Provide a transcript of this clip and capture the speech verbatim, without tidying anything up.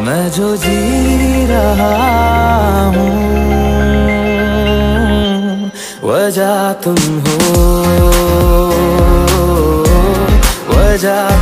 मैं जो जी रहा हूँ वजह तुम हो, वजह